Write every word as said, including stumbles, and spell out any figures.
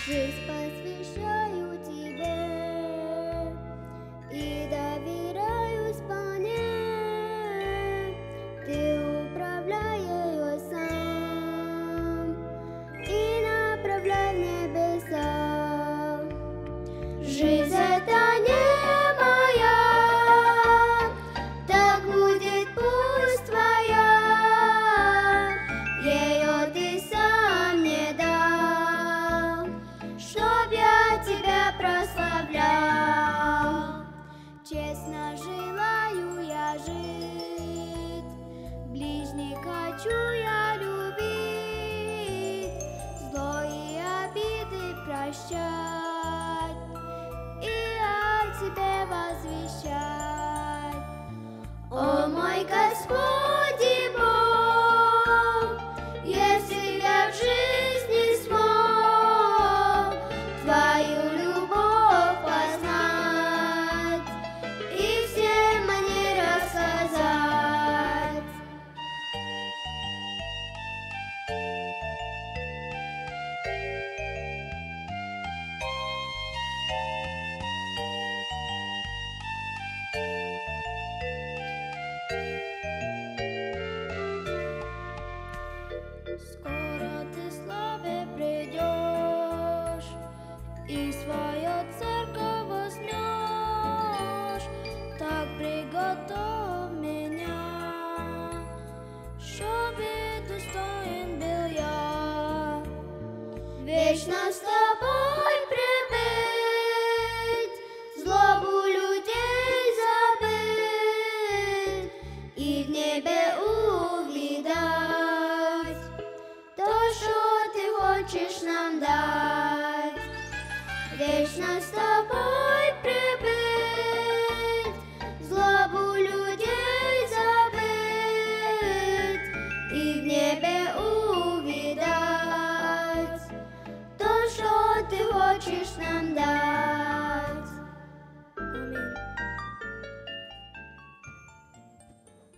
Жизнь посвящаю тебе и доверяю вполне. Ты управляй ее сам и направляй в небеса. Жизнь это не моя, так будет пусть твоя. Ее ты сам мне дал, чтоб я тебя прославлял. Честно желаю я жить, ближних хочу я любить, зло и обиды прощать и о тебе возвещать. О мой Господь и Бог, если я в жизни смог твою любовь познать и всем мне рассказать. Скоро ты славе придешь и свою церковь вознешь. Так приготовь меня, чтоб и достоин был я вечно с тобой пребыть, злобу людей забыть и в небе увидать то, что ты хочешь нам дать. Вечно с тобой